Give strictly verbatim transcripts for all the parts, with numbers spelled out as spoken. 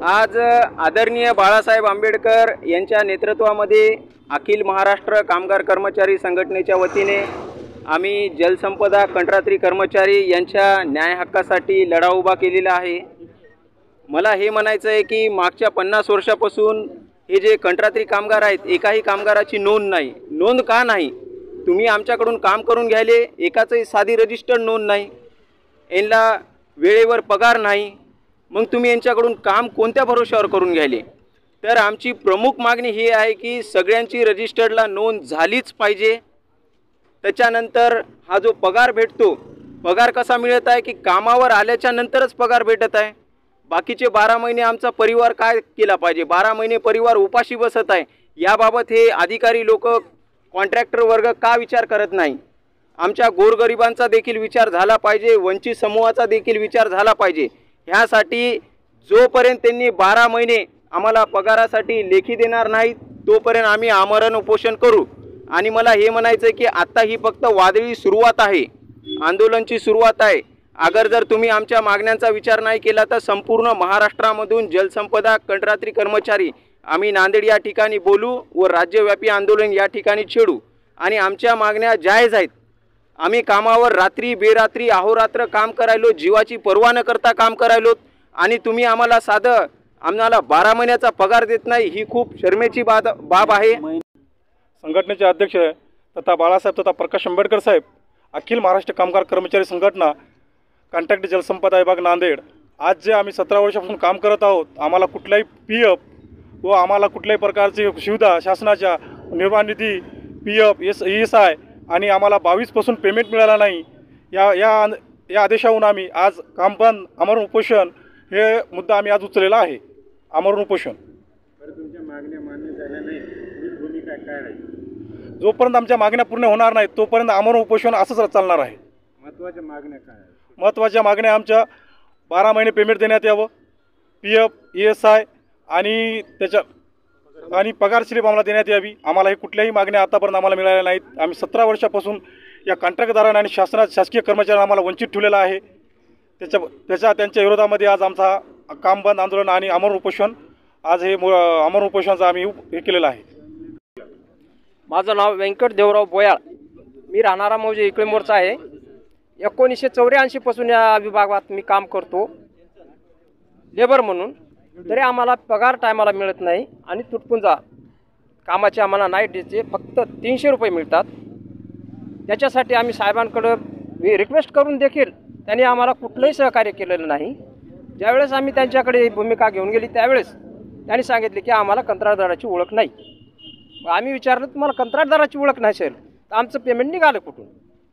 आज आदरणीय बाळासाहेब आंबेडकर यांच्या नेतृत्वामध्ये अखिल महाराष्ट्र कामगार कर्मचारी संघटनेच्या वतीने आम्ही जलसंपदा कंत्राटी कर्मचारी यांच्या न्याय हक्कासाठी लढा उभा केलेला आहे। मला हे म्हणायचं आहे की मागच्या पन्नास वर्षापासून हे जे कंत्राटी कामगार आहेत एकाही कामगाराची नोंद नाही। नोंद का नाही? तुम्ही आमच्याकडून काम करून घ्यायले, एकाचंही साधी रजिस्टर्ड नोंद नाही, यांना वेळेवर पगार नाही, मग तुम्ही यांच्याकडून काम कोणत्या भरोशावर करून घ्यायले? तर आमची प्रमुख मागणी ही आहे की सगळ्यांची रजिस्टर्डला नोंद झालीच पाहिजे। त्याच्यानंतर हा जो पगार भेटतो, पगार कसा मिळत आहे की कामावर आल्याच्या नंतरच पगार भेटत आहे। बाकीचे बारा महिने आमचा परिवार काय केला पाहिजे? बारा महिने परिवार उपाशी बसत आहे। याबाबत हे अधिकारी लोक, कॉन्ट्रॅक्टर वर्ग का विचार करत नाही? आमच्या गोरगरिबांचा देखील विचार झाला पाहिजे, वंचित समूहाचा देखील विचार झाला पाहिजे। ह्यासाठी जोपर्यंत त्यांनी बारा महिने आम्हाला पगारासाठी लेखी देणार नाहीत तोपर्यंत आम्ही आमरण उपोषण करू। आणि मला हे म्हणायचं आहे की आत्ता ही फक्त वादळी सुरुवात आहे, आंदोलनाची सुरुवात आहे। अगर जर तुम्ही आमच्या मागण्यांचा विचार नाही केला तर संपूर्ण महाराष्ट्रामधून जलसंपदा कंत्राटी कर्मचारी आम्ही नांदेड या ठिकाणी बोलू व राज्यव्यापी आंदोलन या ठिकाणी छेडू। आणि आमच्या मागण्या जायज आहेत। आम्ही कामावर रात्री बेरात्री अहोरात्र काम करायलो, जीवाची पर्वा न करता काम करायलो, आणि तुम्ही आम्हाला साधं आम्हाला बारा महिन्याचा पगार देत नाही, ही खूप शर्मेची बाब बाब आहे। संघटनेचे अध्यक्ष तथा बाळासाहेब तथा प्रकाश आंबेडकर साहेब, अखिल महाराष्ट्र कामगार कर्मचारी संघटना, कॉन्ट्रॅक्ट जलसंपदा विभाग नांदेड। आज जे आम्ही सतरा वर्षापासून काम करत आहोत, आम्हाला कुठलाही पी एफ व आम्हाला कुठल्याही प्रकारची सुविधा शासनाच्या निर्वाह निधी, P F, S E S I आणि आम्हाला बावीसपासून पेमेंट मिळाला नाही। या या या आदेशावरून आम्ही आज काम बंद, आमरण उपोषण हे मुद्दा आम्ही आज उचललेला आहे। आमरण उपोषण तुमच्या मागण्या मान्य झाल्या नाही, भूमिका काय राहील? जोपर्यंत आमच्या मागण्या पूर्ण होणार नाहीत तोपर्यंत आमरण उपोषण असंच चालणार आहे। महत्त्वाच्या मागण्या काय आहेत? महत्त्वाच्या मागण्या आमच्या बारा महिने पेमेंट देण्यात यावं, P F, E S I आणि त्याच्या आणि पगार स्लिप आम्हाला देण्यात यावी। आम्हाला हे कुठल्याही मागण्या आतापर्यंत आम्हाला मिळाल्या नाहीत। आम्ही सतरा वर्षापासून या कॉन्ट्रॅक्टदारांना आणि शासनात शासकीय कर्मचाऱ्यांना आम्हाला वंचित ठेवलेला आहे। त्याच्या त्याच्या त्यांच्या विरोधामध्ये आज आमचा काम बंद आंदोलन आणि आमरण उपोषण, आज हे आमरण उपोषणाचं आम्ही हे केलेलं आहे। माझं नाव व्यंकट देवराव बोयाळ, मी राहणारा मौजे इकडे मोर्चा आहे। एकोणीसशे चौऱ्याऐंशीपासून या विभागात मी काम करतो लेबर म्हणून, तरी आम्हाला पगार टायमाला मिळत नाही आणि तुटपुंजा कामाचे आम्हाला नाईट डेचे फक्त तीनशे रुपये मिळतात। त्याच्यासाठी आम्ही साहेबांकडं रिक्वेस्ट करून देखील त्यांनी आम्हाला कुठलंही सहकार्य केलेलं नाही। ज्यावेळेस आम्ही त्यांच्याकडे ही भूमिका घेऊन गेली त्यावेळेस त्यांनी सांगितले की आम्हाला कंत्राटदाराची ओळख नाही। मग आम्ही विचारलं, तुम्हाला कंत्राटदाराची ओळख नसेल तर आमचं पेमेंट निघालं कुठून?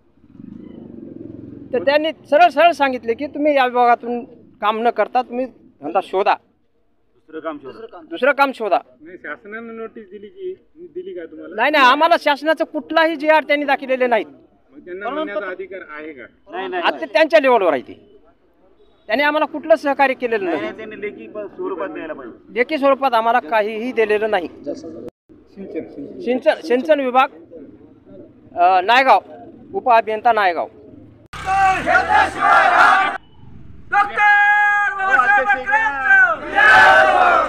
तर त्यांनी सरळ सरळ सांगितले की तुम्ही या विभागातून काम न करता तुम्ही धंदा शोधा, दुसरं काम शोधा, दुसरं काम शोधा। नाही, शासनाने नोटीस दिली की दिली का तुम्हाला? नाही नाही, आम्हाला शासनाचं कुठलाही जी आर त्यांनी दाखवलेले नाहीत। मग त्यांना म्हणण्याचा अधिकार आहे का? नाही नाही, आता त्यांच्या लेवलवर आहे ते, त्यांनी आम्हाला कुठलं सहकार्य केलेलं नाही। त्यांनी लेखी स्वरूपात द्यायला पाहिजे। लेखी स्वरूपात आम्हाला काहीही दिलेलं नाही। सिंचन सिंचन विभाग, नायगाव, उपअभियंता नायगाव। डॉक्टर बाबासाहेब आंबेडकर